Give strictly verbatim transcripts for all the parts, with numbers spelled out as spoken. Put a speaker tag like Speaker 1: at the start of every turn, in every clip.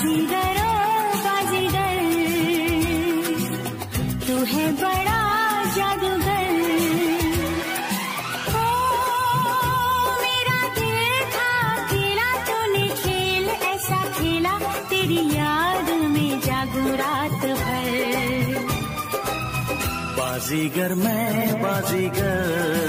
Speaker 1: बाजीगर ओ बाजीगर, तू है बड़ा जादूगर। ओ मेरा दिल था खेला तूने खेल ऐसा खेला, तेरी याद में जागू रात भर।
Speaker 2: बाजीगर मैं बाजीगर,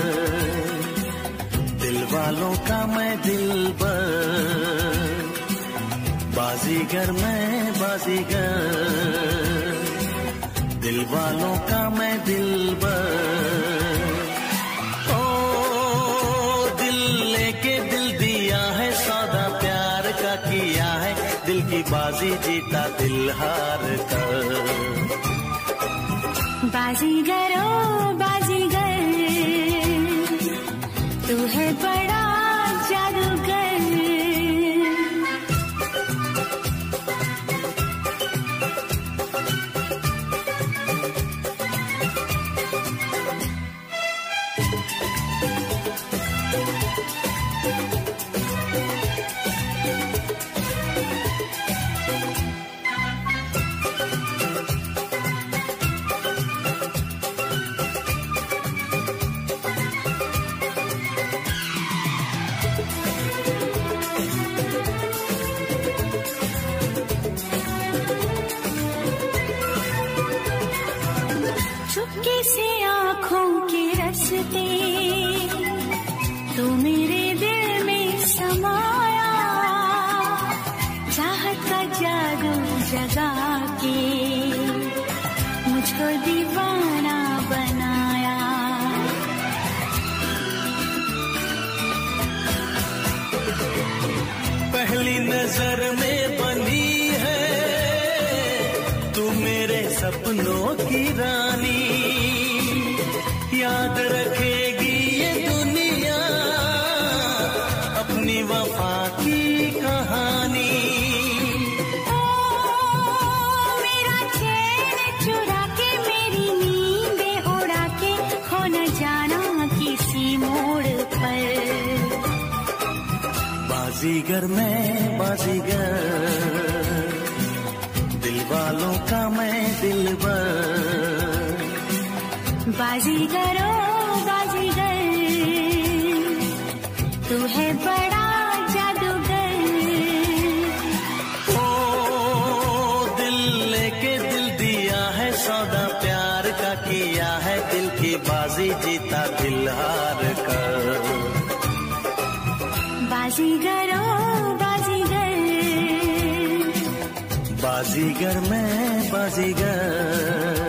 Speaker 2: दिल वालों का मैं दिलबर। बाजीगर मैं बाजीगर, दिल वालों का मैं दिलबर। ओ दिल लेके दिल दिया है, सौदा प्यार का किया है, दिल की बाजी जीता दिल हार कर।
Speaker 1: बाजीगर ओ बाजीगर, तू है बड़ा जादूगर। चुपके से आँखों के रस्ते तू मेरे दिल में समाया, चाहत का जादू जगा के मुझको दीवाना बनाया।
Speaker 2: पहली नजर में बनी है तू मेरे सपनों की रानी, याद रखेगी ये दुनिया अपनी वफा की कहानी।
Speaker 1: ओ मेरा चैन चुरा के मेरी नींदें उड़ा के, खो न जाना किसी मोड़ पर।
Speaker 2: बाजीगर मैं बाजीगर, दिल वालों का मैं दिलबर।
Speaker 1: बाजीगर ओ बाजीगर, तू है बड़ा जादूगर।
Speaker 2: ओ दिल लेके दिल दिया है, सौदा प्यार का किया है, दिल की बाजी जीता दिल हार कर।
Speaker 1: बाजीगर ओ बाजीगर,
Speaker 2: बाजीगर मैं बाजीगर।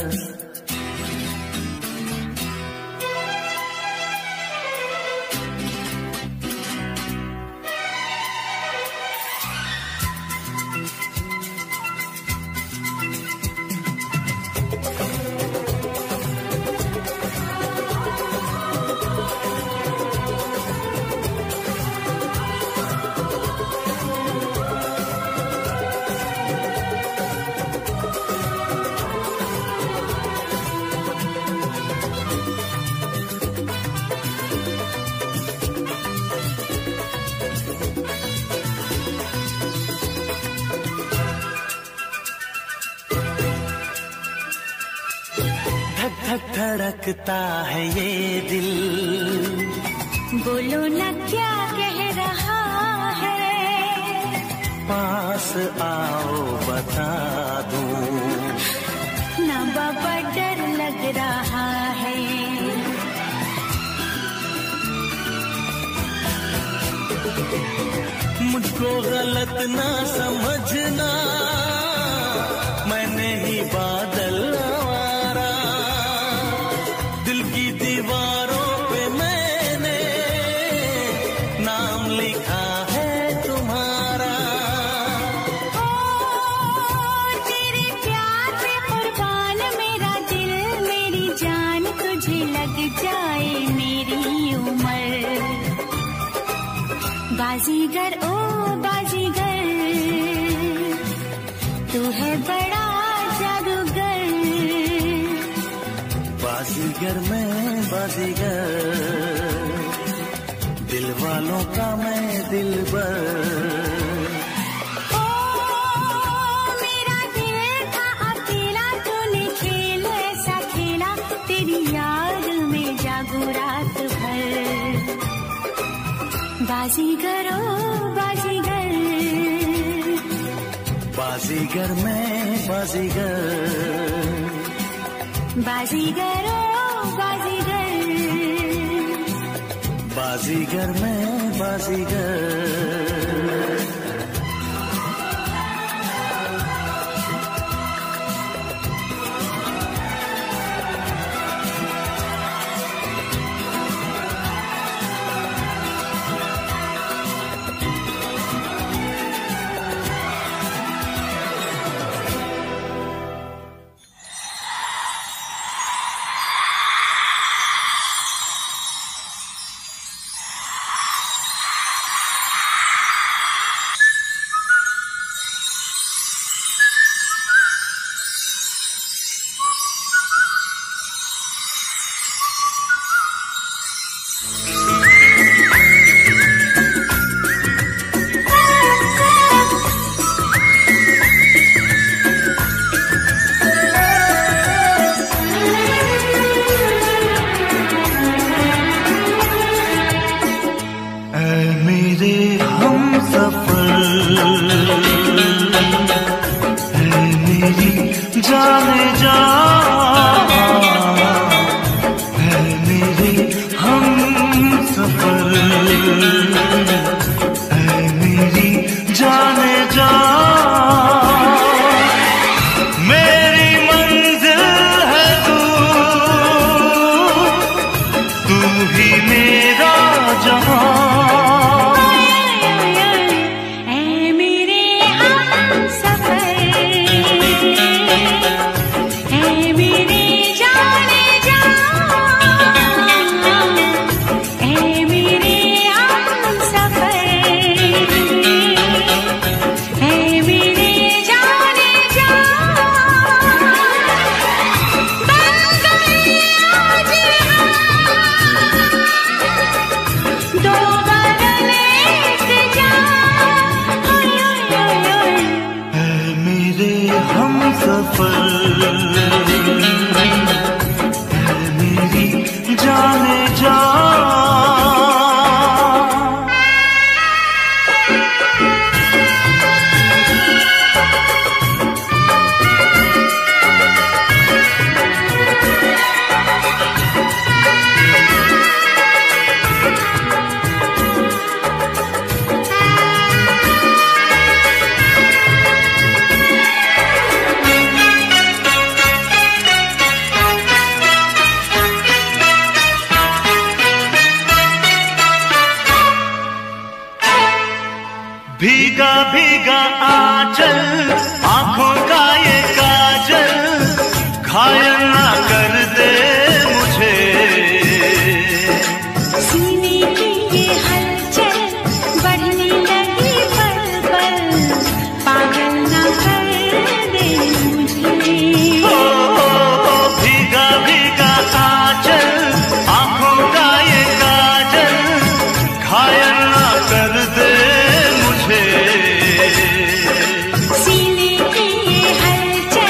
Speaker 2: धक धड़कता है ये दिल,
Speaker 1: बोलो न क्या कह रहा है।
Speaker 2: पास आओ बता दूं,
Speaker 1: ना बाबा डर लग रहा है।
Speaker 2: मुझको गलत ना समझना, मैंने ही बादल आवारा, दिल की दीवारों पे मैंने नाम लिखा है तुम्हारा।
Speaker 1: ओ तेरे प्यार पे कुर्बान मेरा दिल मेरी जान, तुझे लग जाए मेरी उम्र। बाजीगर ओ बाजीगर, तू है बड़ा जादूगर।
Speaker 2: बाजीगर मैं बाजीगर, दिल वालों का मैं दिलबर।
Speaker 1: ओ रात भर। बाजीगरो बाजीगर,
Speaker 2: बाजीगर मैं बाजीगर,
Speaker 1: बाजीगरो बाजीगर,
Speaker 2: बाजीगर मैं बाजीगर। जाने जा है मेरे हम सफर, है मेरी जाने जा मेरी मंजिल है तू, तू ही मेरा जहां। भीगा भीगा आंचल आंखों का ये काजल, घायल ना कर दे मुझे।
Speaker 1: सीने की ये हलचल बढ़ने लगी पल पल, पागल ना कर दे मुझे।
Speaker 2: ओ, भीगा भीगा आंचल आंखों का ये काजल, घायल ना कर दे
Speaker 1: सीने की ये हलचल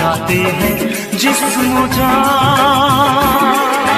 Speaker 2: लुटाते हैं जिस्म जान।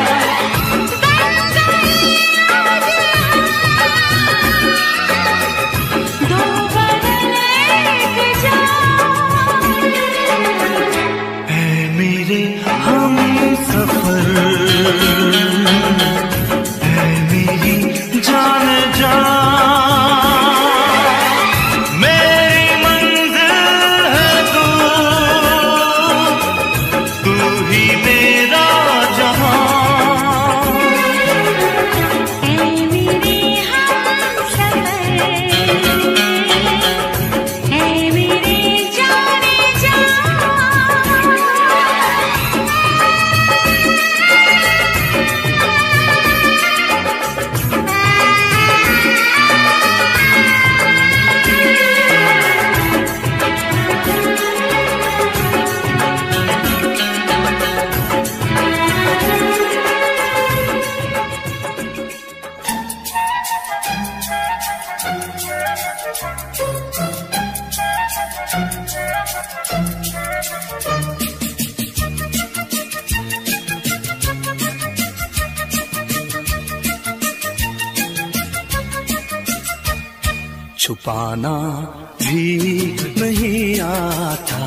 Speaker 3: छुपाना भी नहीं आता,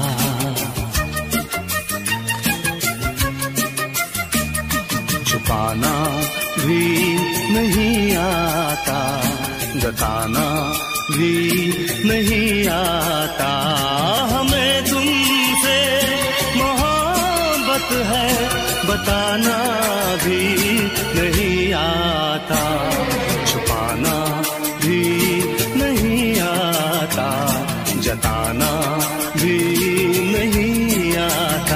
Speaker 3: छुपाना भी नहीं आता, जताना भी नहीं आता। हमें तुमसे मोहब्बत है बताना भी नहीं आता, छुपाना भी नहीं आता, जताना भी नहीं आता।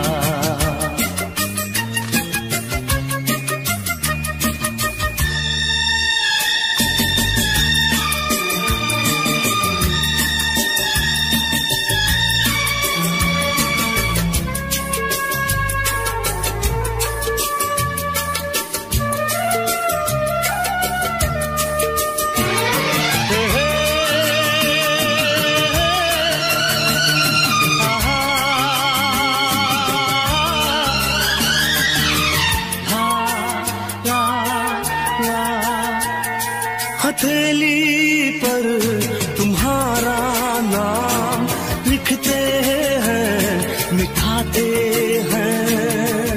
Speaker 3: हथेली पर तुम्हारा नाम लिखते हैं, मिटाते हैं।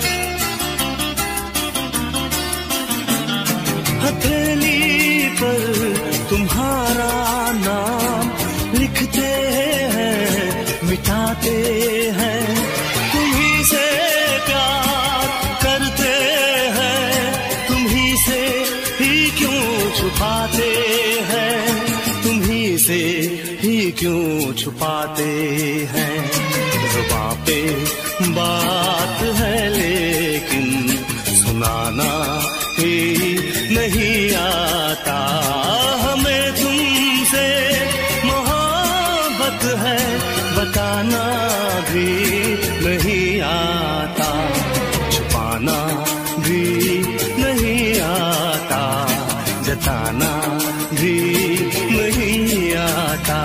Speaker 3: हथेली पर तुम्हारा नाम लिखते हैं, मिटाते हैं। तुम्ही से प्यार करते हैं, तुम्ही से ही क्यों छुपाते हैं, तुम्ही से ही क्यों छुपाते हैं। जुबां पे बात है लेकिन सुनाना ही नहीं आता। हमें तुमसे मोहब्बत है बताना भी नहीं आता, छुपाना भी नहीं आता, जताना भी नहीं आता।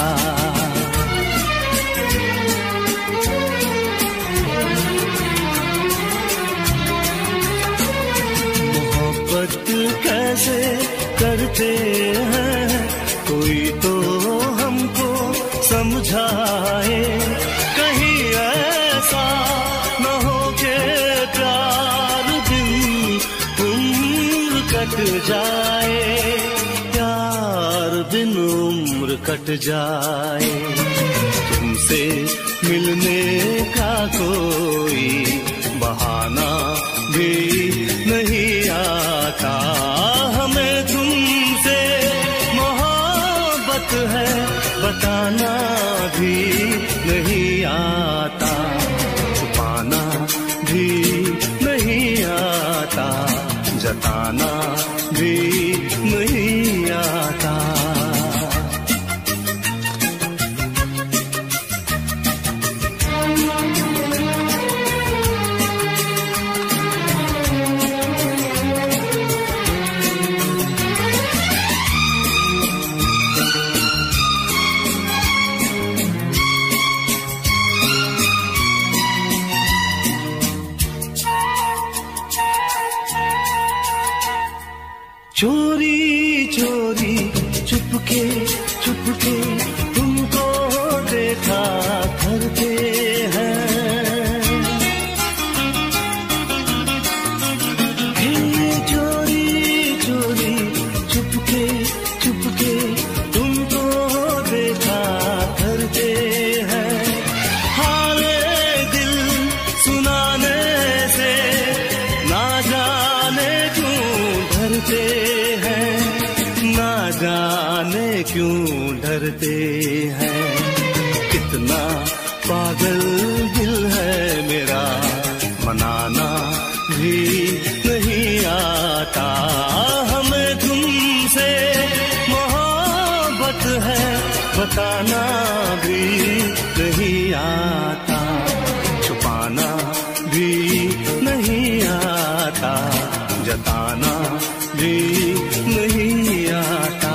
Speaker 3: मोहब्बत कैसे करते हैं कोई तो हमको समझाए, कहीं ऐसा न हो के प्यार दिन उम्र कट जाए, प्यार बिन उम्र कट जाए। तुमसे मिलने का कोई बहाना भी नहीं आता। हमें तुमसे मोहब्बत है बताना भी नहीं आता, छुपाना भी नहीं आता, जताना भी नहीं आता। चुपके चुपके तुमको देखा करते हैं। ये चोरी चोरी चुपके चुपके तुमको देखा करते हैं। हाले दिल सुनाने से ना जाने क्यों डरते हैं, ना जाने क्यों डरते हैं। कितना पागल दिल है मेरा, मनाना भी नहीं आता। हमें तुमसे मोहब्बत है, बताना भी नहीं आता। छुपाना भी नहीं आता, जताना भी नहीं आता।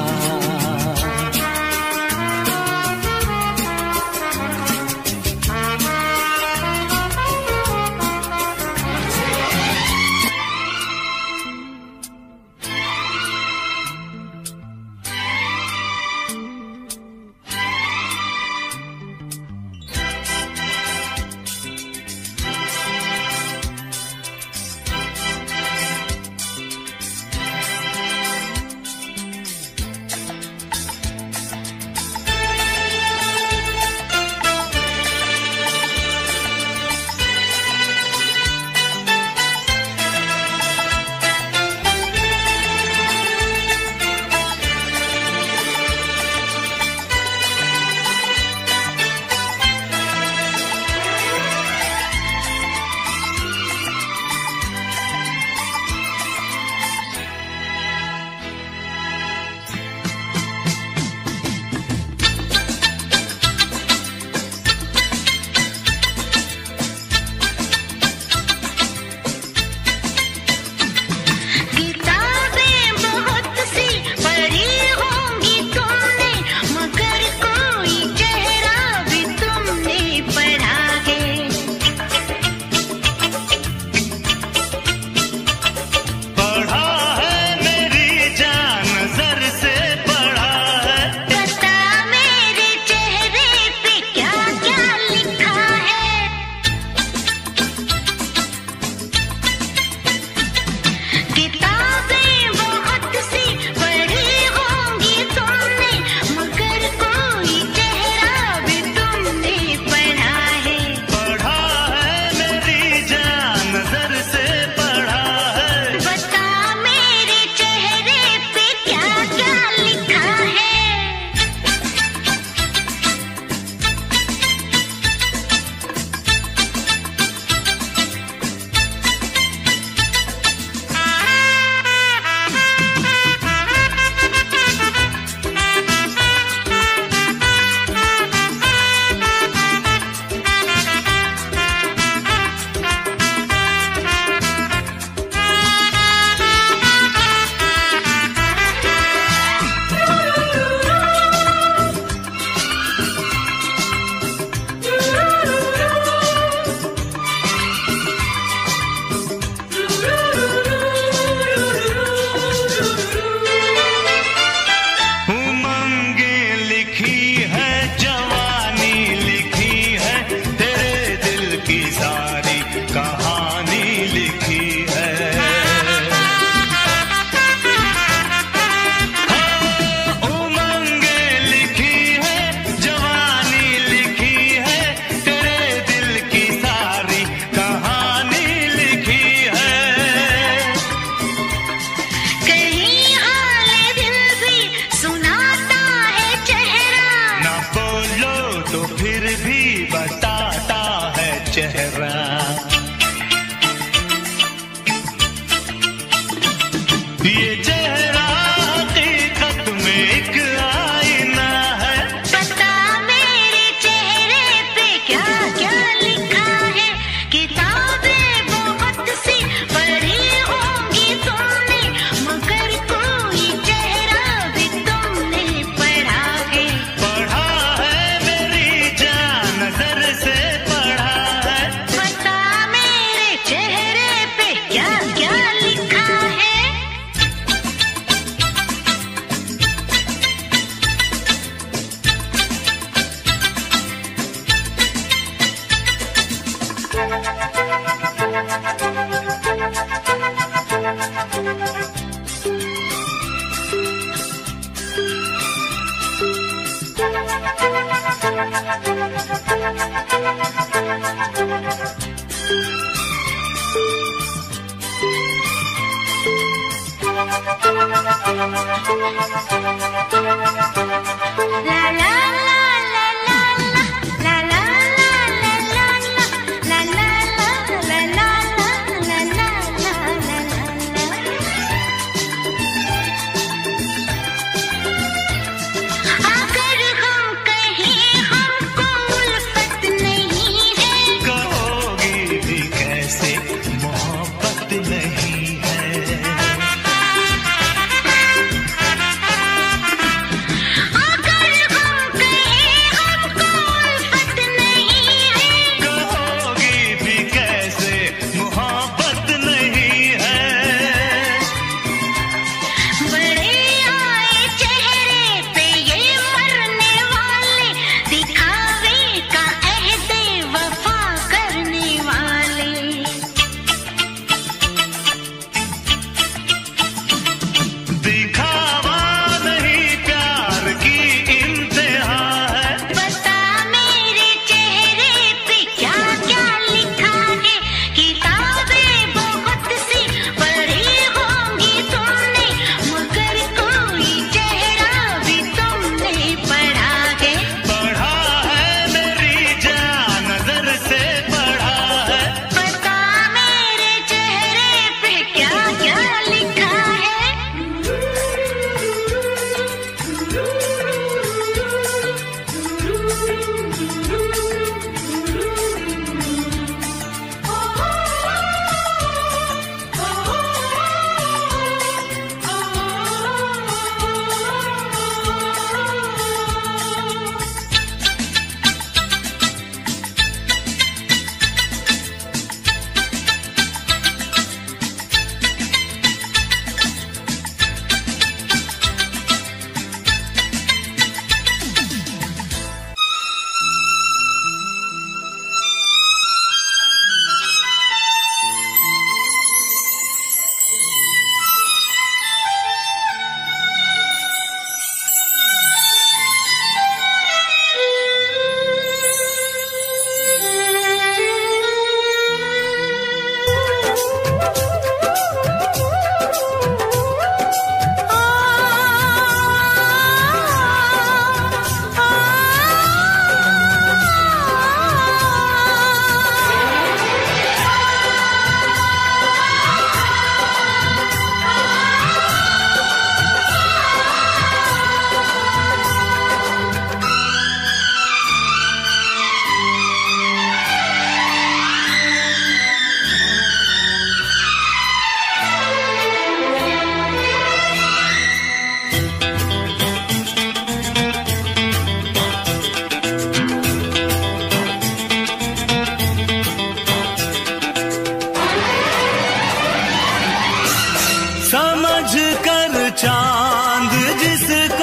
Speaker 3: चांद जिसको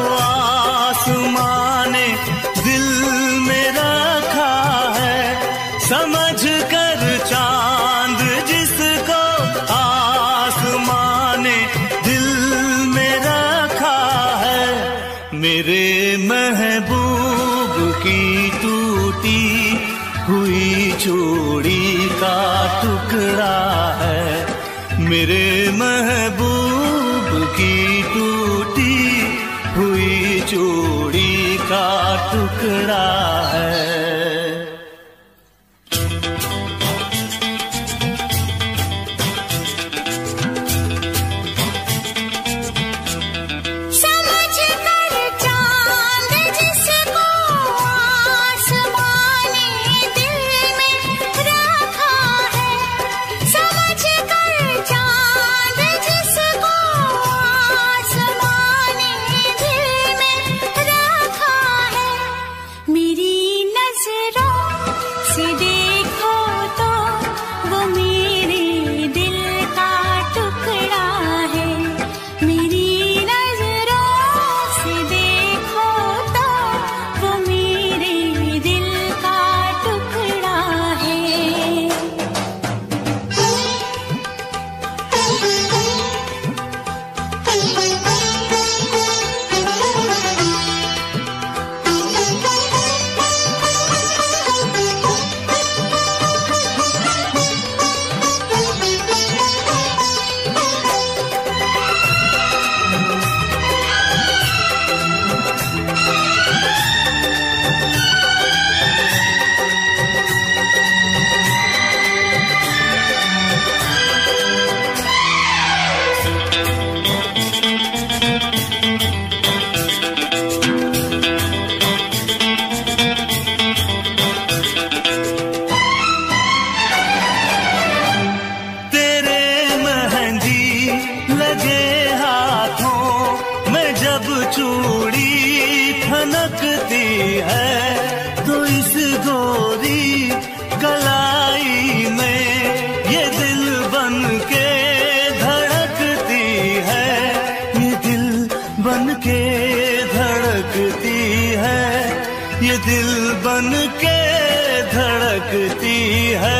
Speaker 3: आसमां ने दिल में रखा है, समझ कर चांद जिसको आसमां ने दिल में रखा है, मेरे महबूब की टूटी हुई चूड़ी का टुकड़ा है, मेरे महबूब की टूटी हुई चूड़ी का टुकड़ा है।
Speaker 1: मेरी नजरों से देखो
Speaker 3: दिल बन के धड़कती है।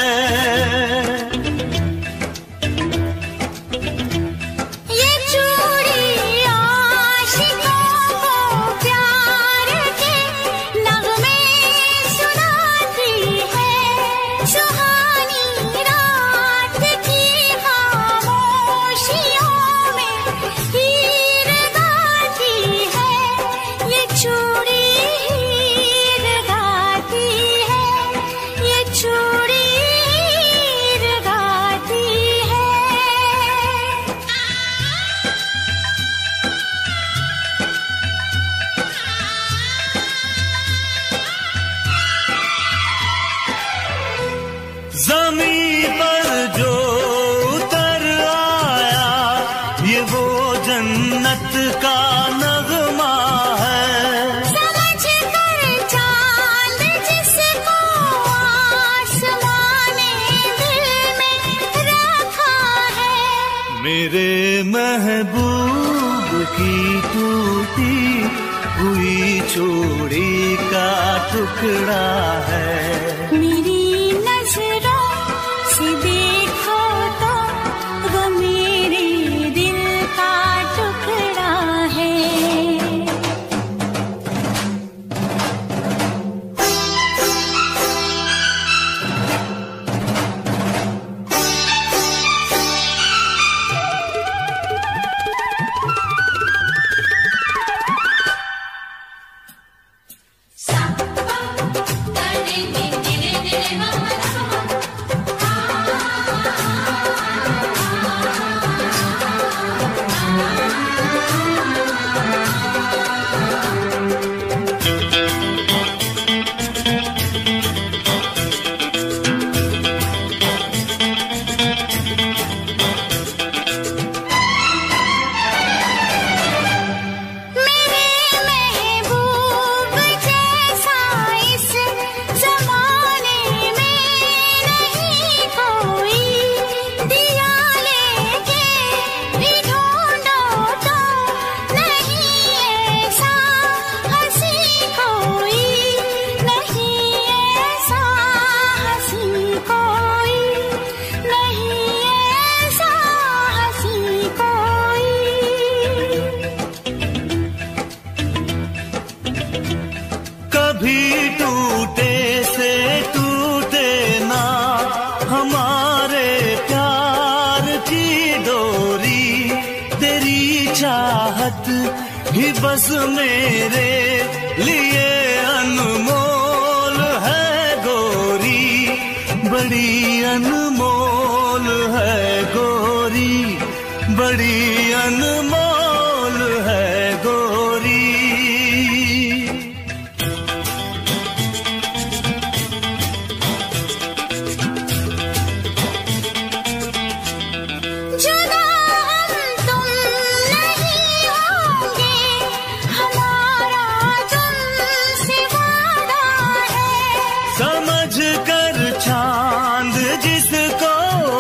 Speaker 3: ज़मीं पर जो उतर आया ये वो जन्नत का नगमा है।
Speaker 1: समझ कर चांद जिसको आसमां ने दिल में रखा है।
Speaker 3: मेरे महबूब की टूटी हुई चूड़ी का टुकड़ा है।
Speaker 1: मेरी नजरों से देखो तो वो मेरे दिल का टुकड़ा है।
Speaker 3: कभी टूटे से टूटे ना हमारे प्यार की डोरी। तेरी चाहत ही बस मेरे लिए अनमोल है गोरी, बड़ी अनमोल है गोरी, बड़ी अनमोल है गोरी। समझ कर चांद जिसको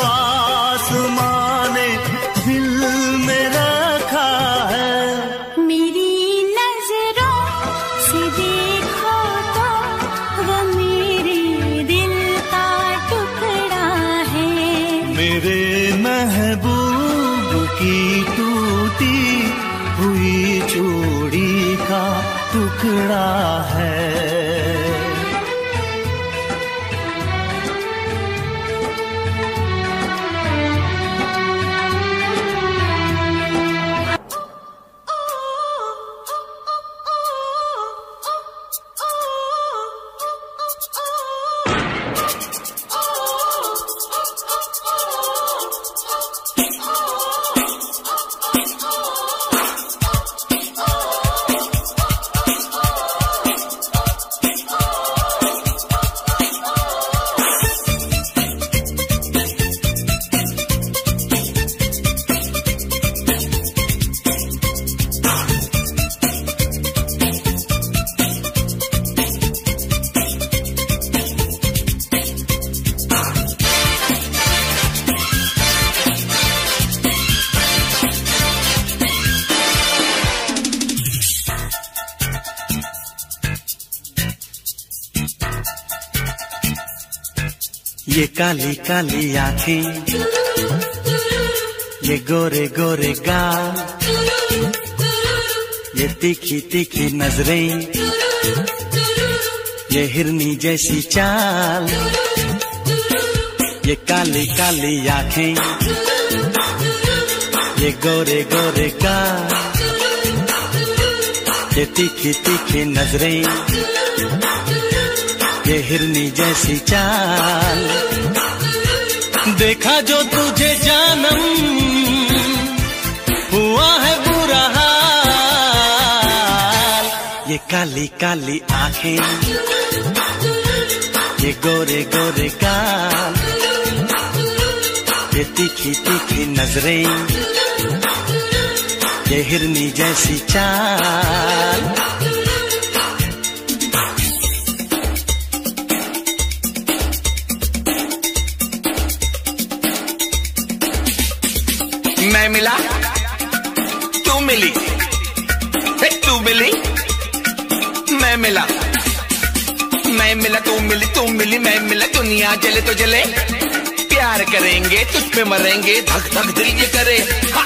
Speaker 3: आसमां ने दिल में रखा है।
Speaker 1: मेरी नजरों से देखो तो वो मेरे दिल का टुकड़ा है।
Speaker 3: मेरे महबूब की टूटी हुई चूड़ी का टुकड़ा है।
Speaker 2: ये काली काली आंखें, ये गोरे गोरे गाल, ये तीखी तीखी नजरें, ये हिरनी जैसी चाल, ये काली काली आंखें, ये गोरे गोरे गाल, ये तीखी तीखी नजरें, ये हिरनी जैसी चाल। देखा जो तुझे जानम, हुआ है बुरा हाल। ये काली काली आंखें, ये गोरे गोरे गाल, ये तीखी तीखी नजरें, ये हिरनी जैसी चाल।
Speaker 4: मैं मिला तू मिली, तू मिली मैं मिला, मैं मिला तू मिली, तू मिली मैं मिला। दुनिया जले तो जले, प्यार करेंगे तुझ पे मरेंगे, धक धक दिल ये करे। हा!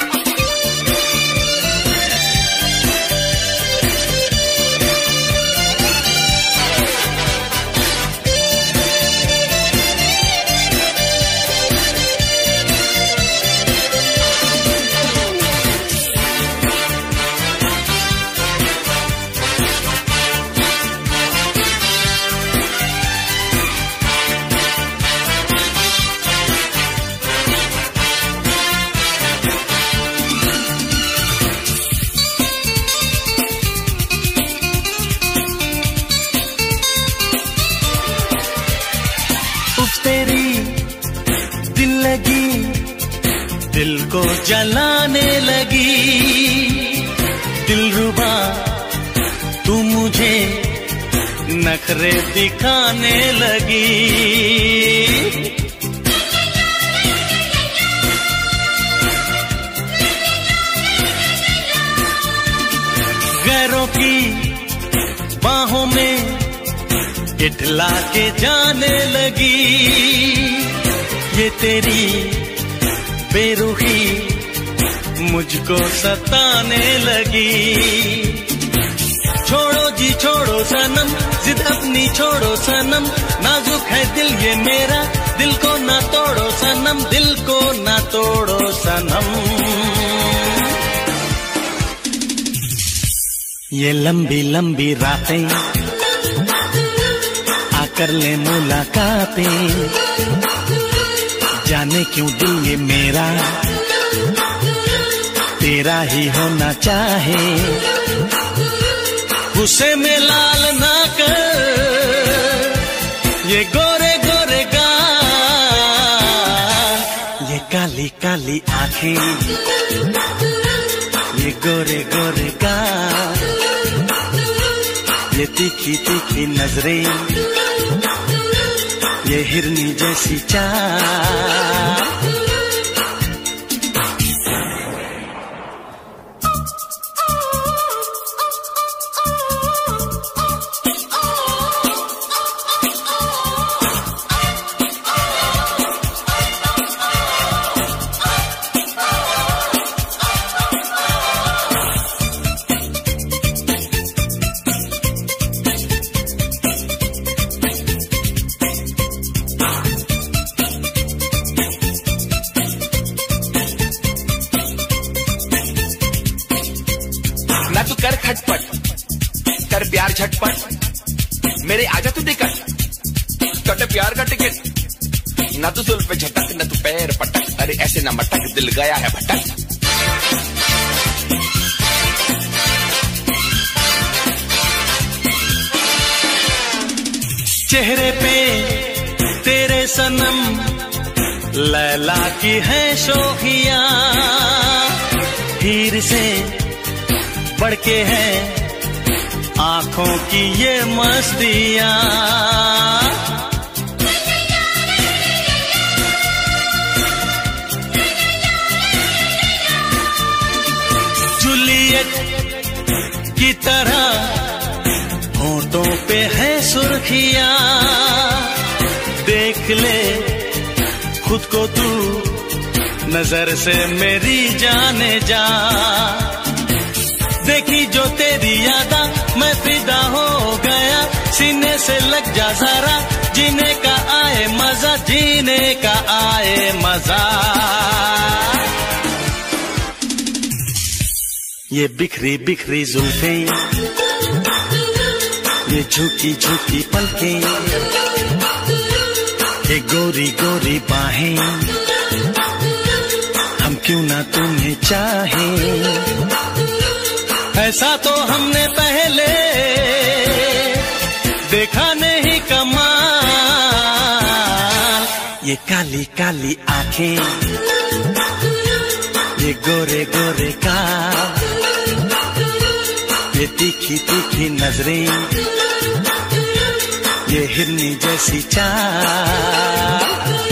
Speaker 2: तेरी दिल लगी, दिल को जलाने लगी, दिलरुबा तू मुझे नखरे दिखाने लगी। गैरों की बाहों में इठला के जाने लगी, ये तेरी बेरुखी मुझको सताने लगी। छोड़ो जी छोड़ो सनम, जिद अपनी छोड़ो सनम, नाजुक है दिल ये मेरा, दिल को ना तोड़ो सनम, दिल को ना तोड़ो सनम। ये लंबी लंबी रातें कर ले मुलाकातें, जाने क्यों दिल ये मेरा तेरा ही होना चाहे। उसे में लाल ना कर ये गोरे गोरे गाल, ये काली काली आंखें, ये गोरे गोरे गाल, ये तीखी तीखी नजरें, ये हिरनी जैसी चाल।
Speaker 4: ना तू कर खटपट, कर प्यार झटपट, मेरे आजा तू देकर कट प्यार का टिकट। ना तू जुल्फ पे झटक, ना तू पैर पटक, अरे ऐसे ना मटक, दिल गया है भटक।
Speaker 2: चेहरे पे तेरे सनम लैला की है शोखियां, हीर से बढ़ के है आंखों की ये मस्तियां। जूलियट की तरह होठों पे है सुर्खियां, देख देख ले खुद को तू, नजर से मेरी जाने जा। देखी जो तेरी यादा मैं फिदा हो गया, सीने से लग जा जरा, जीने का आए मजा, जीने का आए मजा। ये बिखरी बिखरी जुल्फें, ये झुकी झुकी पलकें, ये गोरी गोरी बाहें, हम क्यों ना तुम्हें चाहें। ऐसा तो हमने पहले देखा नहीं कमाल। ये काली काली आंखें, ये गोरे गोरे गाल, ये तीखी तीखी नजरें, ये हिरनी जैसी चाल।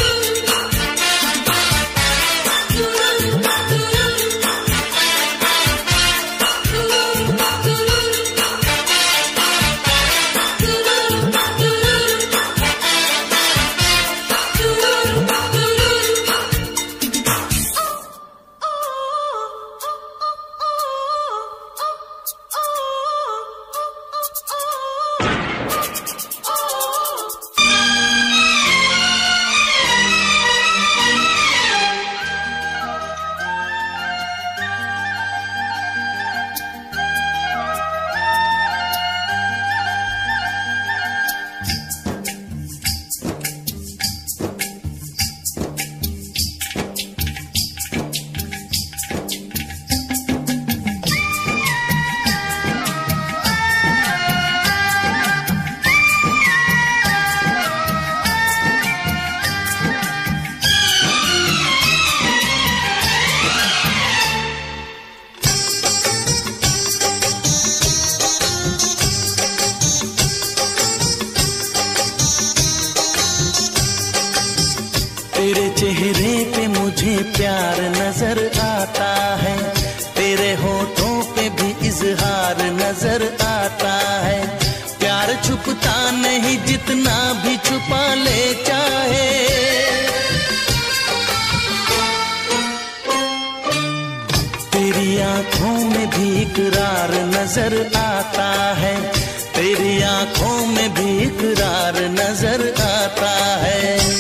Speaker 2: तेरे चेहरे पे मुझे प्यार नजर आता है, तेरे होठों पे भी इजहार नजर आता है। प्यार छुपता नहीं जितना भी छुपा ले चाहे, तेरी आंखों में भी इकरार नजर आता है, तेरी आंखों में भी इकरार नजर आता है।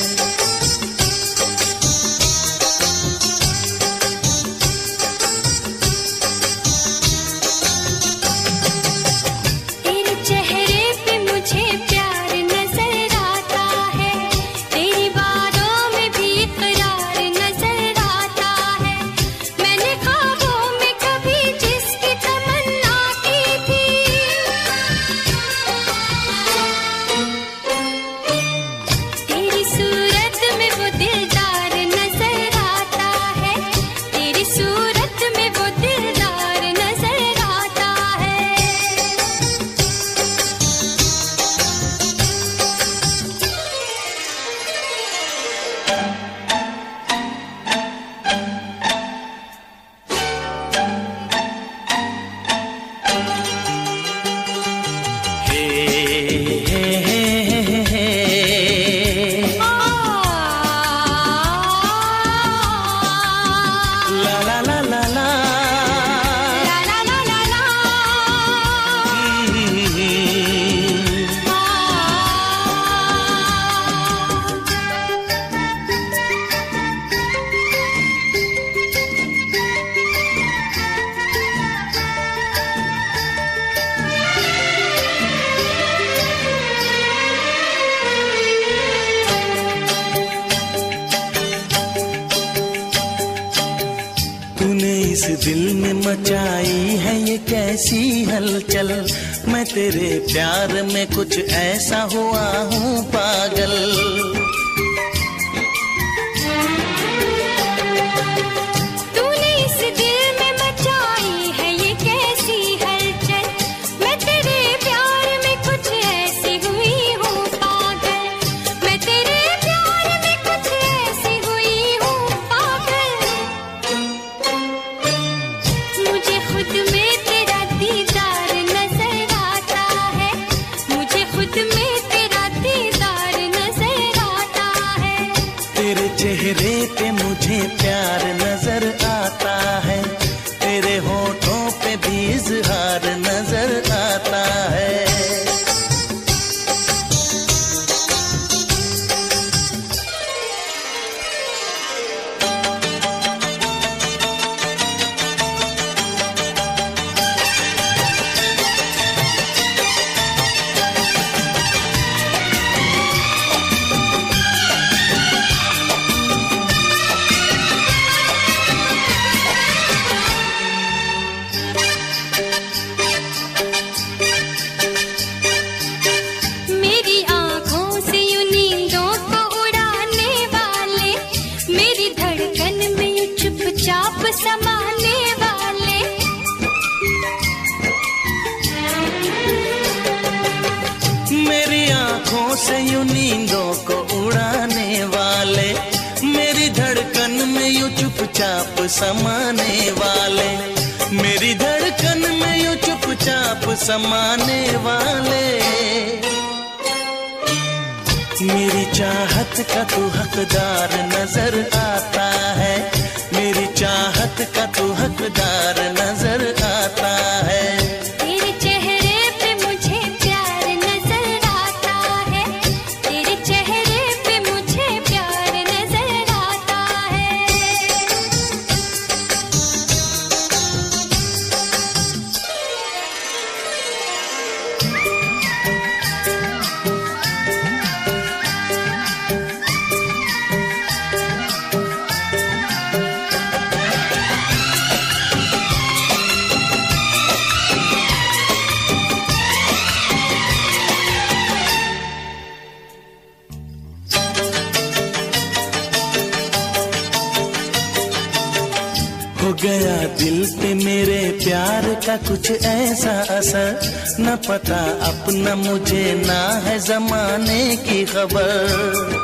Speaker 2: इस दिल में मचाई है ये कैसी हलचल, मैं तेरे प्यार में कुछ ऐसा हुआ हूँ पागल।
Speaker 1: तूने इस दिल में मचाई है ये कैसी हलचल, मैं तेरे प्यार में कुछ ऐसी हुई हूँ पागल, मैं तेरे प्यार में कुछ ऐसी हुई हूँ पागल। मुझे खुद में तेरा दीदार नजर आता है, मुझे खुद में तेरा दीदार नजर
Speaker 2: तेरे चेहरे पे मुझे प्यार नजर आता है, तेरे होठों पे भी इज़हार नजर आता है। से यूं नींदों को उड़ाने वाले, मेरी धड़कन में यूं चुपचाप समाने वाले, मेरी धड़कन में यूं चुपचाप समाने वाले। मेरी चाहत का तू हकदार नजर आता है, मेरी चाहत का तू हकदार नजर आता है। हो गया दिल पे मेरे प्यार का कुछ ऐसा असर, न पता अपना मुझे ना है जमाने की खबर।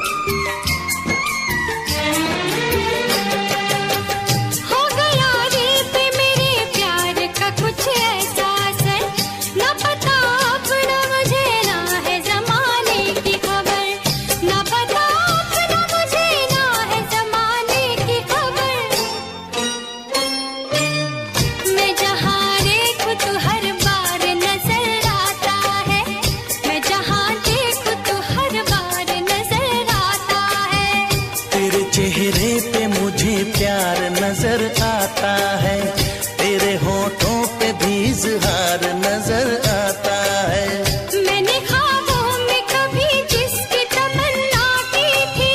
Speaker 2: चेहरे पे मुझे प्यार नजर आता है, तेरे होठों पे भी इज़हार नजर आता है।
Speaker 1: मैंने ख्वाबों में कभी जिसकी तमन्ना की थी,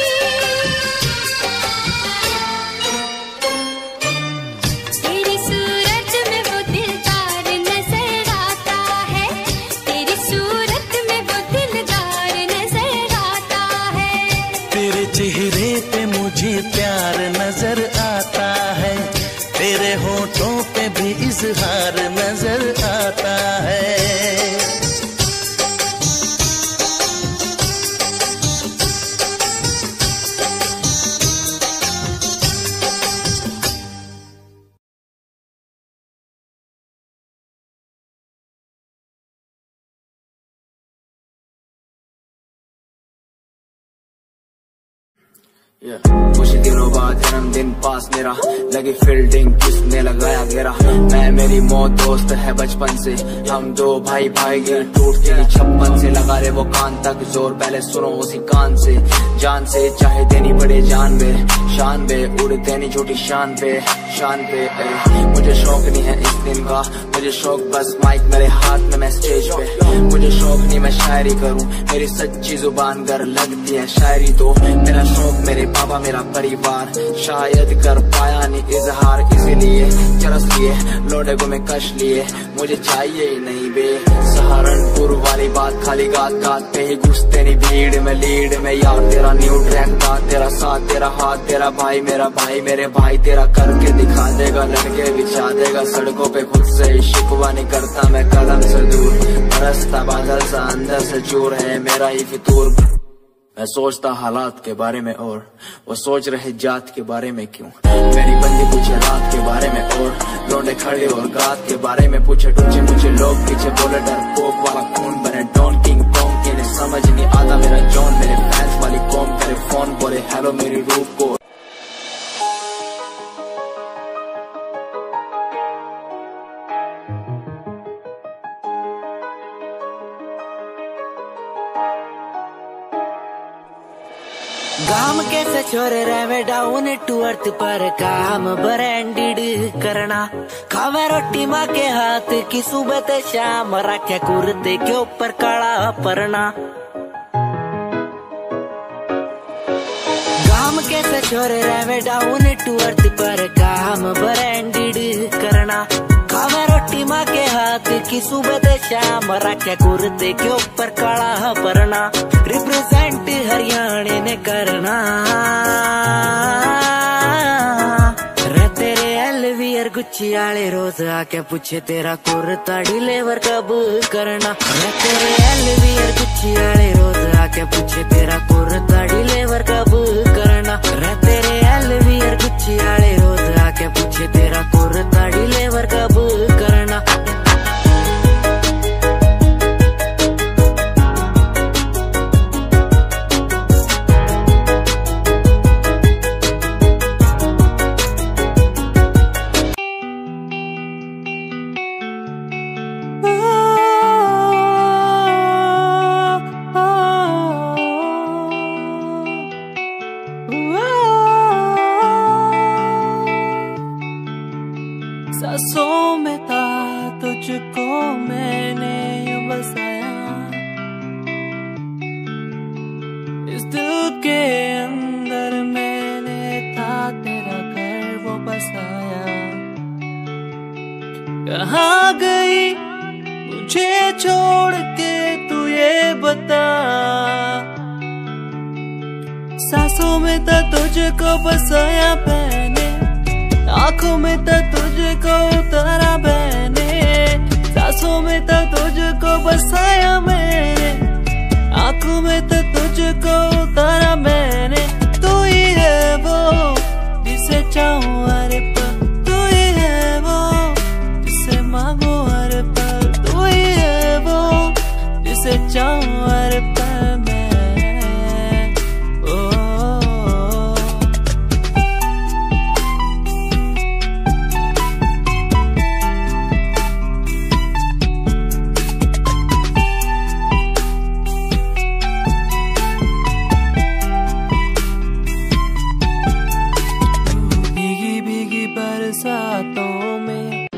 Speaker 1: तेरी सूरत में वो दिलदार नजर आता है, तेरी सूरत में वो दिलदार नजर आता है।
Speaker 2: तेरे चेहरे पे मुझे प्यार नजर आता है, तेरे होठों पे भी इज़हार नजर आता है।
Speaker 5: Yeah. कुछ दिनों बाद जन्मदिन पास मेरा, लगी फील्डिंग किसने लगाया घेरा। मैं मेरी मौत दोस्त है बचपन से, हम दो भाई भाई गिर टूटते ही छप्पन से। लगा रे वो कान तक जोर, पहले सुनो उसी कान से। जान से चाहे देनी पड़े जान बे, शान बे उड़ देनी छोटी शान पे शान पे। ए, मुझे शौक नहीं है इस दिन का, मुझे शौक बस माइक मेरे हाथ में मैं स्टेज पे। मुझे शौक नहीं मैं शायरी करूं, मेरी सच्ची जुबान गर लगती है शायरी तो। मेरा शौक मेरे बाबा मेरा परिवार, शायद कर पाया नहीं इजहार, इसीलिए चरस लिए लोडे को मैं कश लिए। मुझे चाहिए ही नहीं बे सहारनपुर वाली बात, खाली गात गात पे ही घुसते नहीं भीड़ में लीड में। यार तेरा न्यू ट्रैक था, तेरा साथ तेरा हाथ, तेरा भाई मेरा भाई मेरे भाई, तेरा करके दिखा देगा, लड़के बिछा देगा सड़कों पे। खुद से ही शिकवा नहीं करता मैं कदम से दूर, बरसता बादल सा अंदर से चूर है मेरा ही फितूर। मैं सोचता हालात के बारे में और वो सोच रहे जात के बारे में क्यों। मेरी बंदी पूछे रात के बारे में और लौंडे खड़े और गात के बारे में पूछे। टूचे मुझे लोग पीछे बोले डर पोक वाला खून बने डॉन किंग कॉन्ग के लिए समझ नहीं आता मेरा जॉन। मेरे फैंस वाली कॉम करे फोन बोले हेलो मेरी रूप को।
Speaker 6: काम कैसे छोरे रहे डाउन टू अर्थ पर काम ब्रांडेड करना। खावे रोटी माँ के हाथ की सुबह ते शाम रखे कुर्ते के ऊपर काला परना। काम कैसे छोरे रहे डाउन टू अर्थ पर काम ब्रांडेड करना। खावे रोटी माँ के हाथ की सुबह ते शाम रखे कुर्ते के ऊपर काला परना। रिप्रेजेंट हरियाणा ने करना रे तेरे एलवीआर गुच्ची आले रोज आके पूछे तेरा कुर्ता डिलीवर कब करना। रे तेरे एलवीआर गुच्ची आले रोज आके पूछे तेरा कुर्ता डिलीवर कब करना। रे तेरे एलवीआर गुच्ची आले रोज आके पूछे तेरा कुर्ता डिलीवर कब करना।
Speaker 7: सांसों में था तुझको मैंने यूं बसाया। इस दिल के अंदर मैंने था तेरा घर वो बसाया। कहाँ गई मुझे छोड़ के तू ये बता। सांसों में था तुझको बसाया मैंने, आँखों में था तुझको उतारा मैंने। सांसों में था तुझको बसाया मैंने, आँखों में था तुझको उतारा मैंने। तू ही है वो जिसे चाहूं हर पल, तू ही है वो जिसे मांगू हर पल, तू ही है वो जिसे चाहूं हर पल मैं। बरसातों में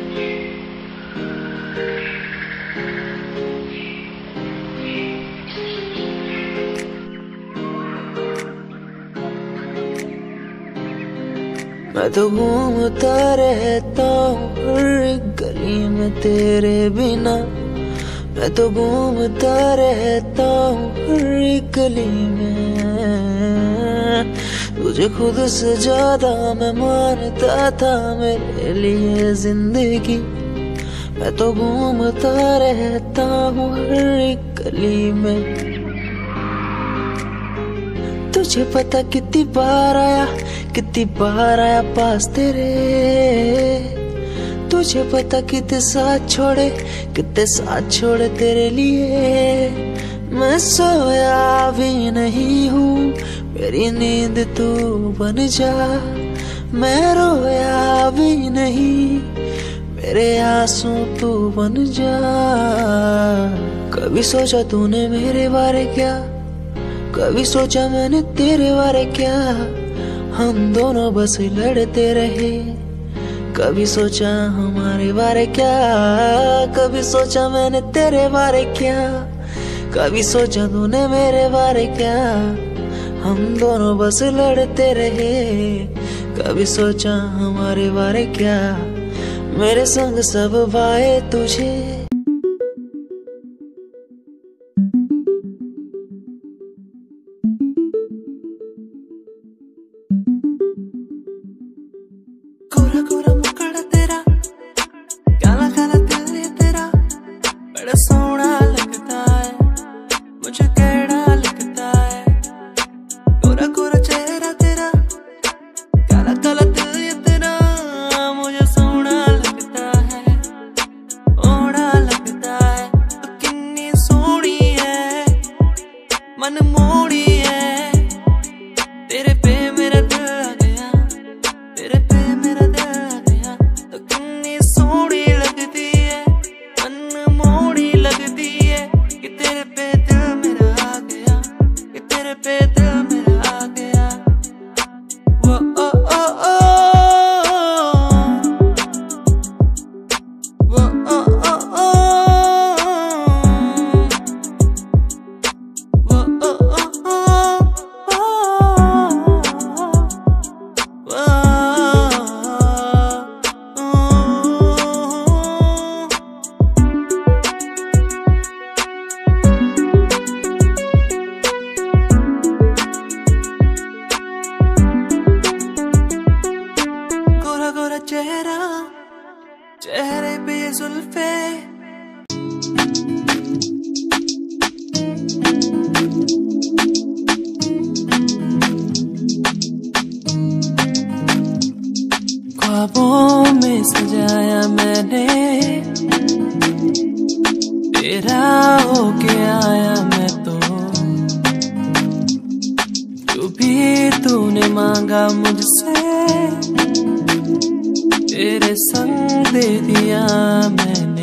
Speaker 6: मैं तो घूमता रहता हूँ हर गली में तेरे बिना। मैं तो घूमता रहता हूँ हर गली में। तुझे खुद से ज्यादा मैं मानता था मेरे लिए जिंदगी। मैं तो घूमता रहता हूँ हर एक गली में। तुझे पता कितनी बार आया कितनी बार आया पास तेरे। तुझे पता कितने साथ छोड़े कितने साथ छोड़े तेरे लिए। मैं सोया भी नहीं हूँ मेरी नींद तू बन जा। मैं रोया भी नहीं मेरे आंसू तू बन जा। कभी सोचा तूने मेरे बारे क्या, कभी सोचा मैंने तेरे बारे क्या। हम दोनों बस लड़ते रहे, कभी सोचा हमारे बारे क्या। कभी सोचा मैंने तेरे बारे क्या, कभी सोचा तूने मेरे बारे क्या। हम दोनों बस लड़ते रहे, कभी सोचा हमारे बारे क्या। मेरे संग सब वाए तुझे,
Speaker 7: कोरा कोरा मुखड़ा तेरा, काला काला दिल है तेरा, बड़ा सोहना लगता है, मुझे कहना लगता है। तेरे पे मेरा दिल आ गया, तेरे पे मेरा दिल आ गया। तो कितनी सोहनी लगदी है, मन मोहनी लगदी है कि तेरे पे दिल मेरा आ गया, कि तेरे पे दिल मेरा आ गया। वो ओ ओ ओ वो ओ ओ ओ वो ओ ओ गोरा गोरा चेहरा, चेहरे पे ये जुल्फे, ख्वाबों में सजाया मैंने, तेरा होके आया मैं तो। जो भी तूने मांगा मुझसे, तेरे संग दे दिया मैंने।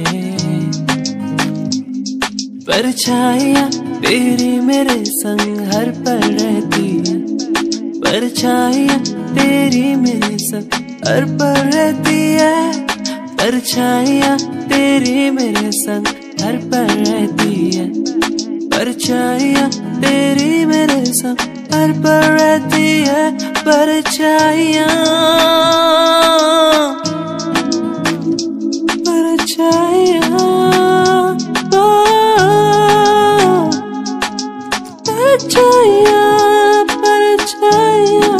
Speaker 7: परछाइयाँ तेरी मेरे संग हर पल रहती है, परछाइयाँ तेरी मेरे संग हर पल रहती है, परछाइयाँ तेरी मेरे संग हर पल रहती है, परछाइयाँ तेरी मेरे संग हर पल रहती है। परछाइयाँ परछाइयाँ परछाइयाँ परछाइयाँ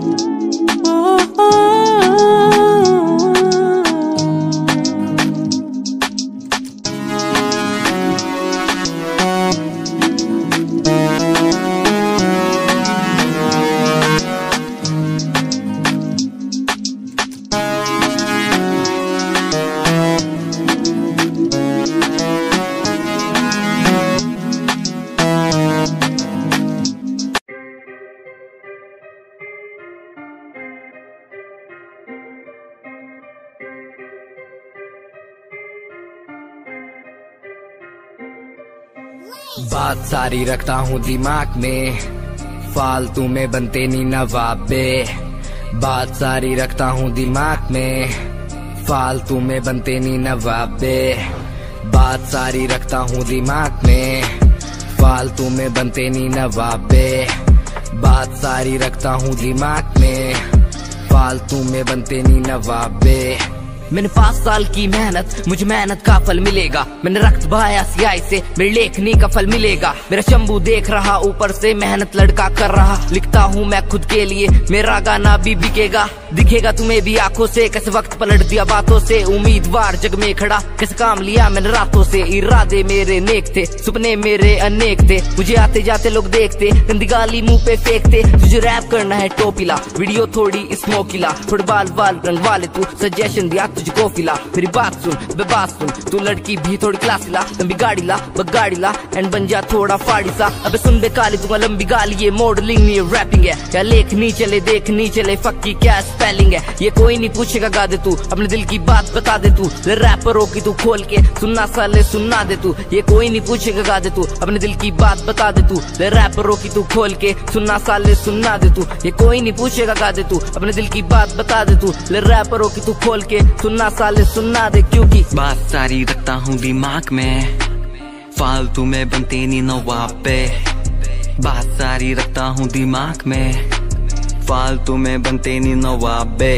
Speaker 5: बात सारी रखता हूँ दिमाग में, फालतू में बनते नी नवाबे। बात सारी रखता हूँ दिमाग में, फालतू में बनते नी नवाबे। बात सारी रखता हूँ दिमाग में, फालतू में बनते नी नवाबे। बात सारी रखता हूँ दिमाग में, फालतू में बनते नी नवाबे। मैंने पाँच साल की मेहनत, मुझे मेहनत का फल मिलेगा। मैंने रक्त बहाया सियाही से, मेरी लेखनी का फल मिलेगा। मेरा शंभू देख रहा ऊपर से, मेहनत लड़का कर रहा। लिखता हूँ मैं खुद के लिए, मेरा गाना भी बिकेगा। दिखेगा तुम्हें भी आंखों से, कैसे वक्त पलट दिया बातों से। उम्मीदवार जग में खड़ा, कैसे काम लिया मैंने रातों से। इरादे मेरे नेक थे, सपने मेरे अनेक थे। मुझे आते जाते लोग देखते, गंदी गाली मुंह पे फेंकते। तुझे रैप करना है टोपीला, वीडियो थोड़ी स्मोकीला। थोड़े बाल बाल रंग वाले तू, सजेशन दिया तुझको फिला। मेरी बात सुन बे बात सुन, तू लड़की भी थोड़ी क्लासी ला। लंबी गाड़ी ला बगाड़ी ला, एंड बन जा थोड़ा फाड़ी सा। अबे सुन बे काली, दूंगा लंबी गाली। ये मॉडलिंग नहीं रैपिंग है, क्या लेखनी चले देखनी चले। फक्की क्या स्पेलिंग है, ये कोई नहीं पूछेगा। गा दे तू अपने दिल की बात, बता दे तू। रैपरों की तू खोल के सुनना साले सुनना दे तू। ये कोई नहीं पूछेगा। गा दे तू अपने दिल की बात, बता दे तू। रैपरों की तू खोल के सुनना साले सुनना दे तू। ये कोई नहीं पूछेगा। गा दे तू अपने दिल की बात, बता दे तू। रैपरों की तू खोल के सुनना साले सुनना दे, क्योंकि
Speaker 8: बात सारी रखता हूँ दिमाग में, फालतू में बनते नी नवाबे। बात सारी रखता हूँ दिमाग में, फालतू में बनते नी नवाबे।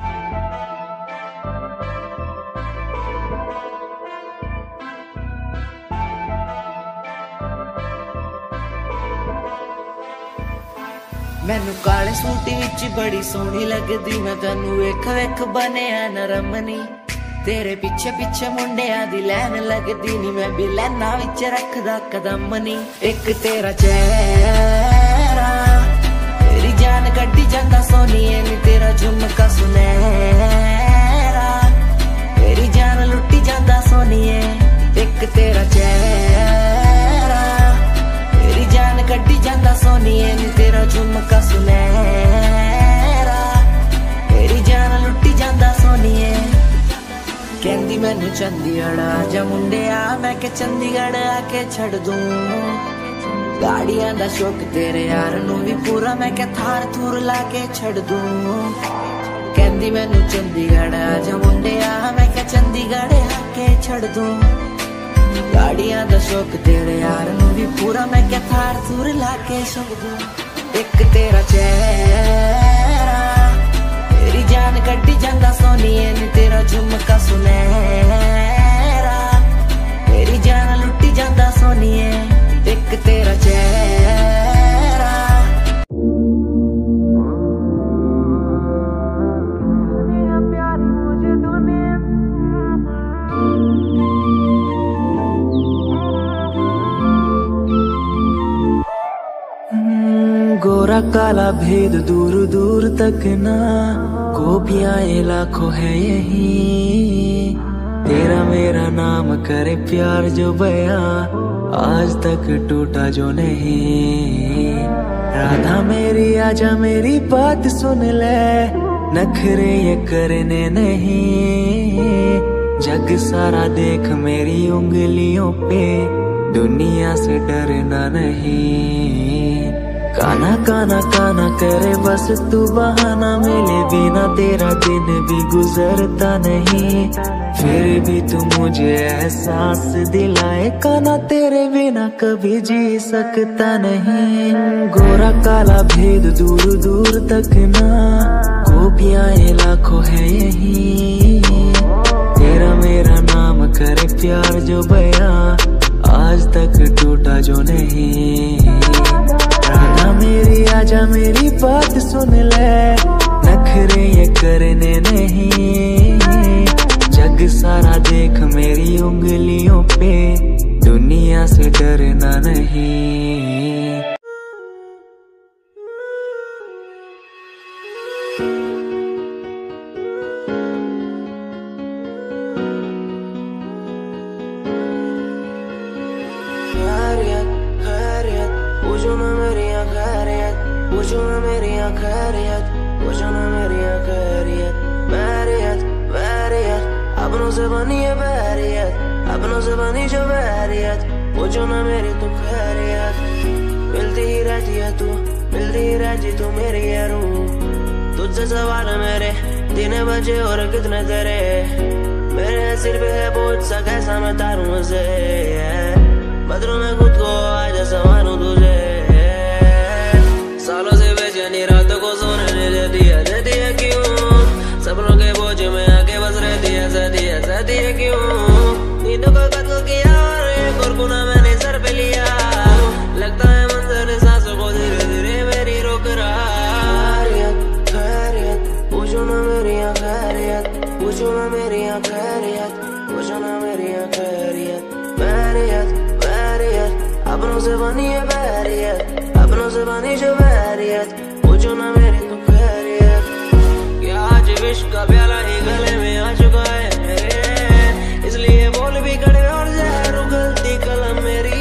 Speaker 6: मैनू काले सूट विच बड़ी सोहनी लगदी। मैं तैनू वेख वेख बनिया नरमनी। तेरे पीछे पीछे मुंडिया दी लैन लगदी नी। मैं भी लैना विच रखदा कदम नी। एक तेरा चेहरा तेरी जान कड्डी जांदा सोनीए नी। तेरा झुमका सुनहरा तेरी जान लुट्टी जांदा सोनीए। एक तेरा चेहरा तेरी जान कड्डी जांदा सोनीए। सोनिए नी तेरा झुमका सुनहरा, तेरी जान लुटी जांदा सोनिए। कहंदी मैनू चंडीगढ़ आजा मुंडिया, मैं के चंडीगढ़ आके छड़ दूं। गाड़ियां दा शौक तेरे यार नू भी पूरा, मैं के थार थूर लाके छड़ दूं। कहंदी मैनू चंडीगढ़ आजा मुंडिया, मैं के चंडीगढ़ आके छड़ दूं। गाड़ियां दा शौक तेरे यार नू भी पूरा, मैं के थार थूर लाके छड़ दूं। एक तेरा चेहरा तेरी जान कड्डी जांदा सोनिए नी तेरा झुमका सुनहरा, तेरी जान लुटी जांदा सोनिए। एक तेरा चेहरा प्यारी मुझे दुनिया। गोरा काला भेद दूर दूर तक ना, गोपियां ये लाखों है यही। तेरा मेरा नाम करे प्यार जो बया, आज तक टूटा जो नहीं। राधा मेरी आजा मेरी बात सुन ले, नखरे ये करने नहीं। जग सारा देख मेरी उंगलियों पे, दुनिया से डरना नहीं। काना काना काना करे बस तू बहाना, मिले बिना तेरा दिन भी गुजरता नहीं। फिर भी तू मुझे एहसास दिलाए, काना तेरे बिना कभी जी सकता नहीं। गोरा काला भेद दूर दूर तक ना, गोपियां ये लाखों है यही। तेरा मेरा नाम करे प्यार जो बया, आज तक टूटा जो नहीं। राधा मेरी आजा मेरी बात सुन ले, नखरे ये करने नहीं। जग सारा देख मेरी उंगलियों पे, दुनिया से डरना नहीं। पूछो ना मेरी खैरियत, पूछो ना मेरी खैरियत, पूछो ना मेरी खैरियत। बैरियत बैरियत अपनों से बनी है बैरियत, अपनों से बनी जो बैरियत। पूछो ना मेरी तू खैरियत, मिलती ही रहती है तू, मिलती ही रहती तू मेरी है रूह। तुझसे सवाल मेरे दिन बजे और कितने तेरे, मेरे सिर पे है बोझ सा कैसा मैं तारूं उसे। बदलूं मैं खुद को आज संवारूं तुझे, सालों से बेचैनी रातों को सोने नहीं देती है, देती है क्यों? सपनों के बोझ में आके बस रहती है, सहती है सहती है क्यों? नींदों को कत्ल किया और एक और गुनाह मैंने सर पे लिया। लगता है मंजर सांसों को धीरे धीरे मेरी रोक रहा। खैरियत खैरियत पूछो ना मेरी खैरियत, पूछो ना मेरी खैरियत, पूछो ना मेरी खैरियत। बैरियत बैरियत अपनों से बनी है बैरियत, अपनों से बनी जो बैरियत। पूछो ना मेरी तो खैरियत, क्या आज विश्व का प्याला ही गले में आ चुका है मेरे, इसलिए बोल भी कड़े और जहर उगलती कलम मेरी।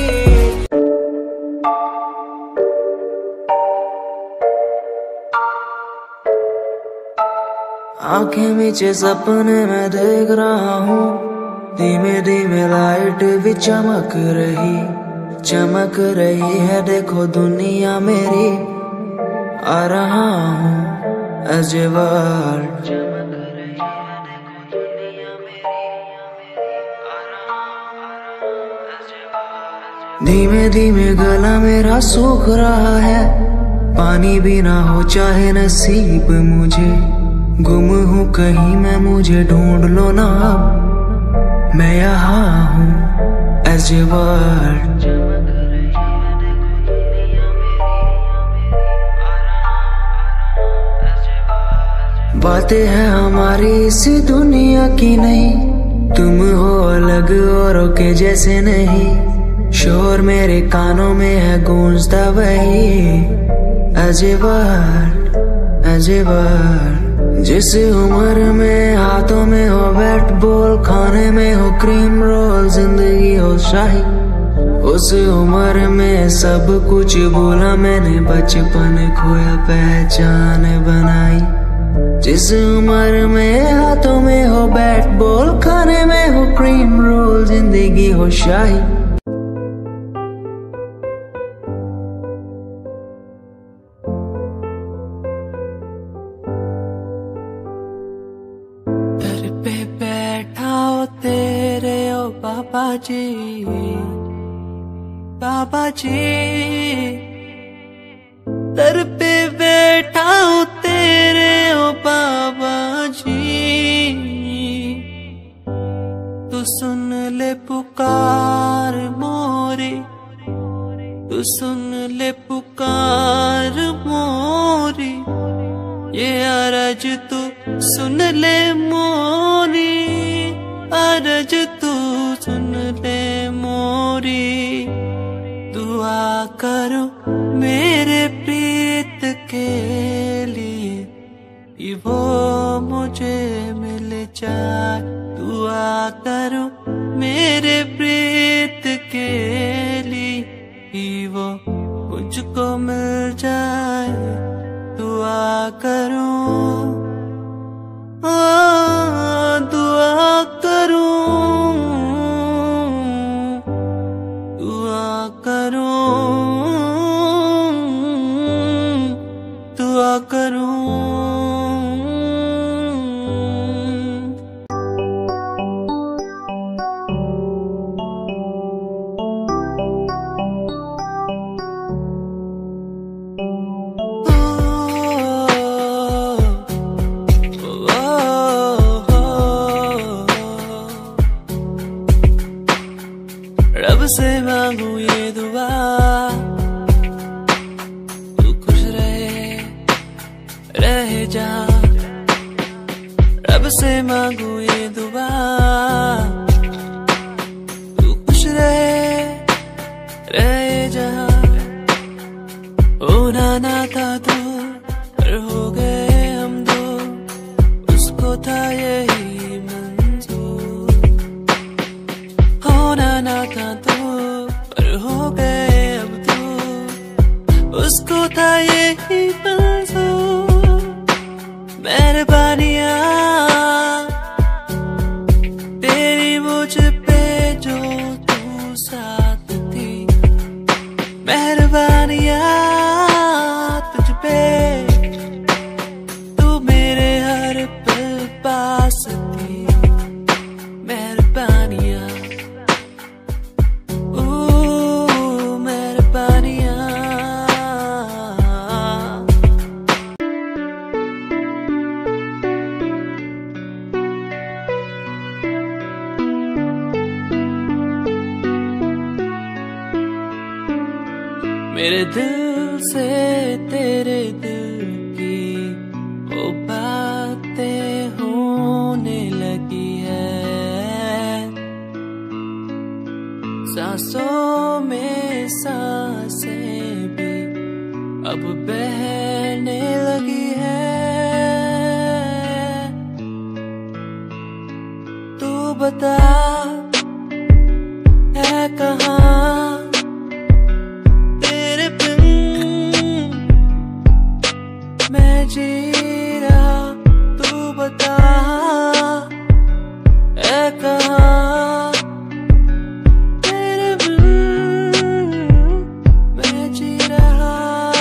Speaker 6: आंखें मीचे सपने में देख रहा हूँ, धीमे धीमे लाइट भी चमक रही, चमक रही है देखो दुनिया मेरी। आ रहा हूँ अजवार, चमक रही है देखो दुनिया मेरी। आ रहा हूँ अजवार, धीमे धीमे गला मेरा सूख रहा है, पानी भी ना हो चाहे नसीब मुझे। गुम हूँ कहीं मैं, मुझे ढूंढ लो ना अब, मैं यहाँ हूँ अजवार। बातें हैं हमारी इसी दुनिया की नहीं, तुम हो अलग औरों के जैसे नहीं। शोर मेरे कानों में है गूंजता वही अजवार अजवार। जिस उम्र में हाथों में हो बैट बॉल, खाने में हो क्रीम रोल, जिंदगी हो शाही उस उम्र में सब कुछ भूला मैंने, बचपन खोया पहचान बनाई। जिस उम्र में हाथों में हो बैट बॉल, खाने में हो क्रीम रोल, जिंदगी हो शाही।
Speaker 7: दर पे बैठा हो तेरे ओ बाबा जी, बाबा जी। दर पे बैठा हो तेरे ओ बाबा जी, तू सुन ले पुकार मोरी, तू सुन ले पुकार मोरी, ये अरज तू सुन ले मोरी, अरज तू सुन ले मोरी। दुआ करो मेरे प्रीत के लिए, कि वो मुझे मिल जाए। दुआ करो मेरे प्रीत के लिए, कि वो मुझको मिल जाए। दुआ करो, आ, दुआ करो, दुआ करो, दुआ करो। रब से मांगू ये दुआ, तू खुश रहे रहे जा। रब से मांगू ये दुआ, तू खुश रहे रहे जा। होना ना था तू पर हो गए हम दो, उसको था यही मंजूर। होना ना था तू पर हो गए अब तू, उसको था यही मंजूर। मेहरबानियाँ तेरी मुझ पे जो तू साथ थी, मेहरबानियाँ तुझ पे तू मेरे हर पल पास थी। मेहरबानियाँ ओ मेहरबानियाँ। मेरे दिल से तेरे दिल की वो बातें होने लगी है, सांसों में सांसें भी अब बहने लगी है। तू बता है कहाँ मैं जी रहा, तू बता है कहाँ तेरे बिन मैं जी रहा।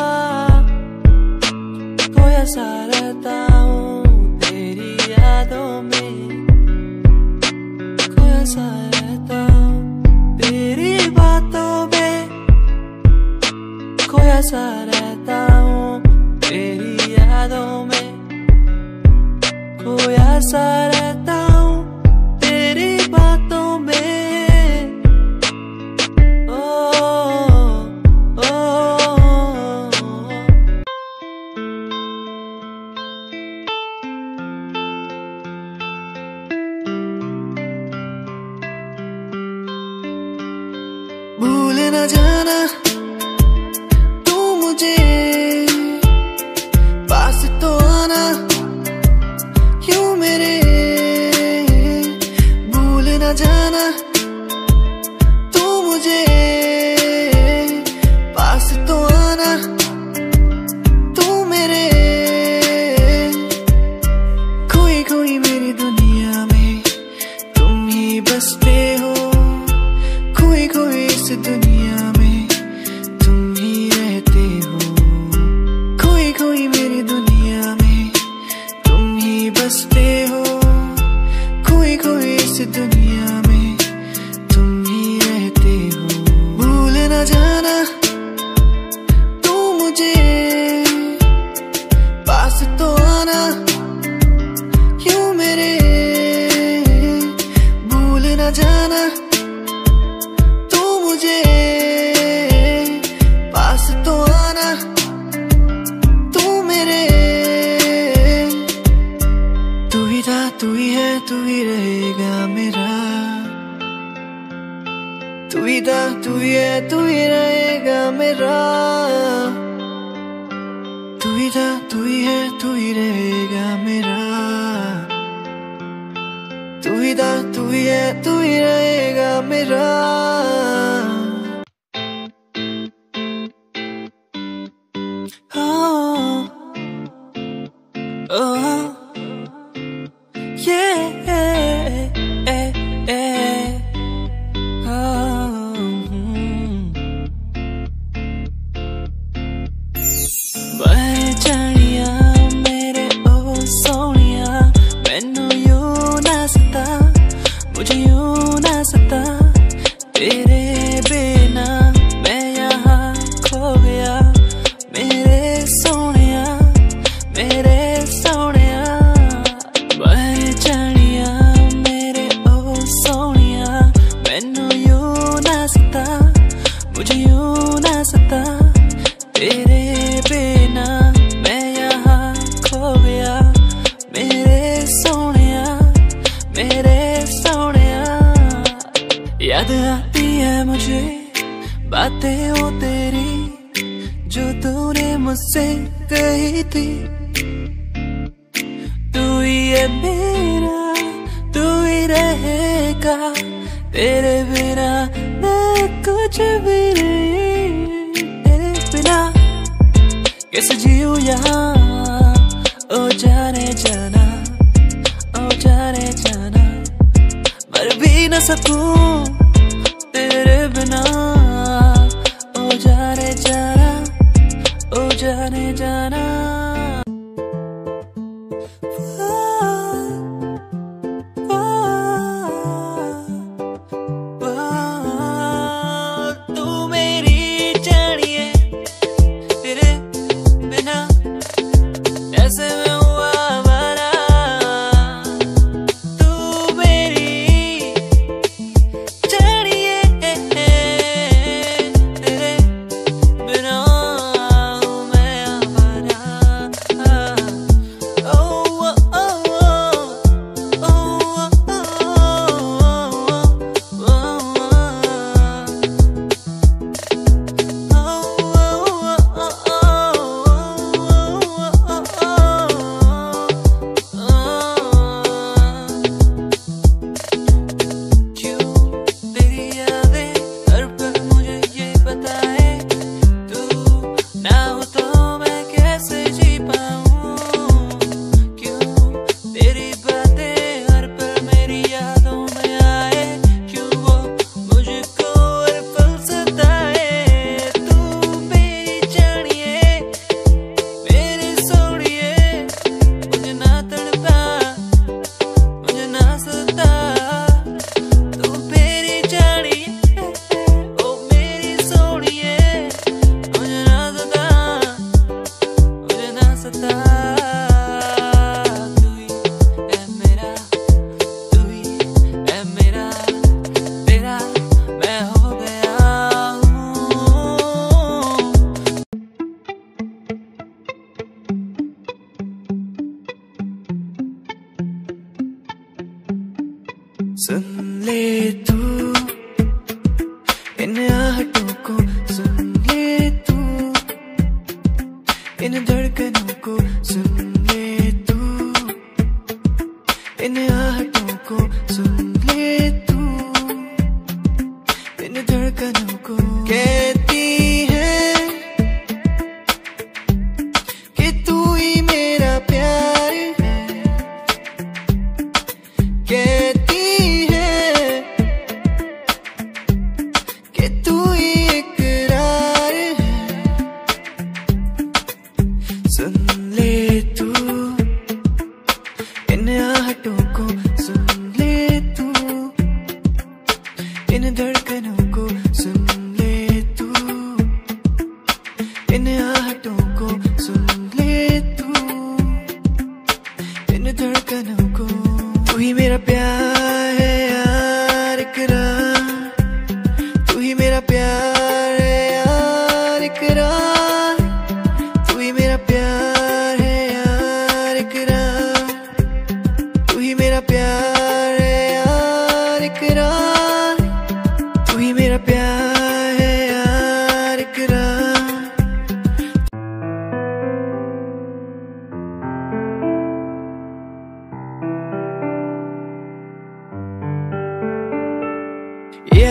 Speaker 7: खोया सा रहता हूँ तेरी यादों में, खोया सा रहता हूँ तेरी बातों में, खोया सा रहता हूँ तेरी यादों में, खोया सा रहता हूँ तेरी बातों में। ओ, ओ, भूल न जाना तू मुझे, पास तो आना यूं मेरे। भूल न जाना तू मुझे,
Speaker 6: तो आना क्यों मेरे, भूल न जाना तू मुझे, पास तो आना तू मेरे। तू ही था, तू ही है, तू ही रहेगा मेरा। तू ही था, तू ही है, तू ही रहेगा मेरा। तू ही था, तू ही है, तू ही रहेगा मेरा। तू ही था, तू ही है, तू ही रहेगा मेरा। Oh, oh, yeah, yeah, yeah. बहचनिया मेरे ओ सोनिया, मैनू यूं ना सता, मुझे यूं ना सता। तेरे बिना मैं यहाँ खो गया, मेरे सोनिया, मेरे सोनिया। बहचनिया मेरे ओ सोनिया, मैनू यूं ना सता, मुझे यूं ना सता। तेरे बिना मैं यहाँ खो गया, मेरे सोनिया, मेरे सोनिया। याद आती है मुझे बातें वो तेरी, जो तूने मुझसे कही थी। तू ही है मेरा, तू ही रहेगा, तेरे बिना मैं कुछ भी नहीं। तेरे बिना कैसे जीऊं यहाँ, ओ जाने जाना, ओ जाने जाना। मर भी न सकूं तेरे बिना, ओ जाने जाना, ओ जाने जाना। तू मेरी जानिए, तेरे बिना ऐसे में हुआ बना। तू मेरी जानिए, तेरे बिना हूँ मैं आवारा। ओ ओ ओ ओ ओ सुन ले तू इन आहटों को, सुन ले तू इन धड़कनों को, सुन ले तू इन आहटों को, सुन ले तू इन धड़कनों को। कहती है कि तू ही मेरा प्यार है, कहती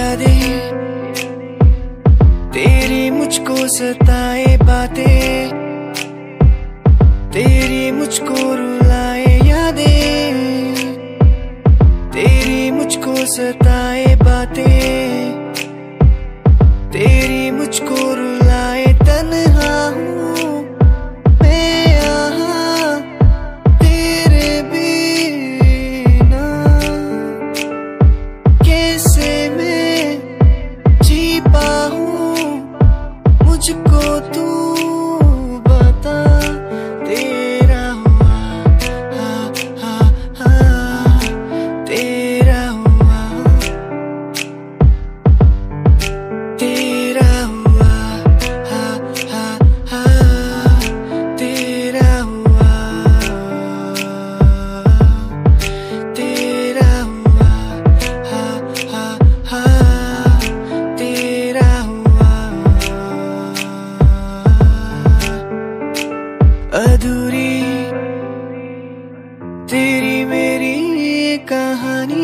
Speaker 7: यादें, तेरी मुझको सताए बातें, तेरी मुझको रुलाए यादें, तेरी मुझको सताए बातें, तेरी मुझको रुलाए। तन्हा हूँ मैं यहाँ तेरे बिना, कैसे मैं जी पाऊँ मुझको तू बता। तेरा हुआ हा हा हा, तेरा हुआ, तेरा हुआ हा हा हा, तेरा हुआ, तेरा हुआ हा हा हा, तेरा हुआ। अधूरी तेरी मेरी कहानी,